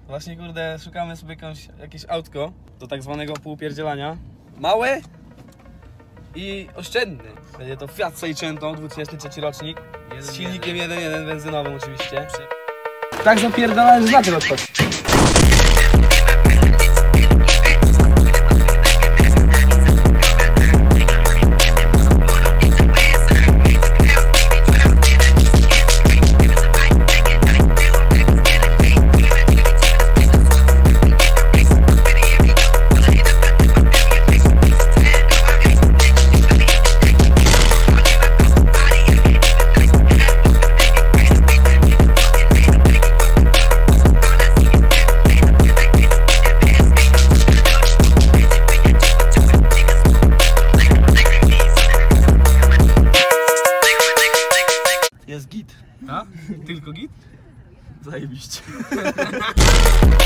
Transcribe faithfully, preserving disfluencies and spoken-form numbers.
Właśnie kurde, szukamy sobie jakąś, jakieś autko do tak zwanego półpierdzielania. Małe i oszczędne. Będzie to Fiat Seicento, dwa tysiące trzeci rocznik. Z silnikiem jeden jeden benzynowym oczywiście. Tak zapierdalałem, że znaczy odchodzi. Jest git. A? Tylko git? Zajebiście.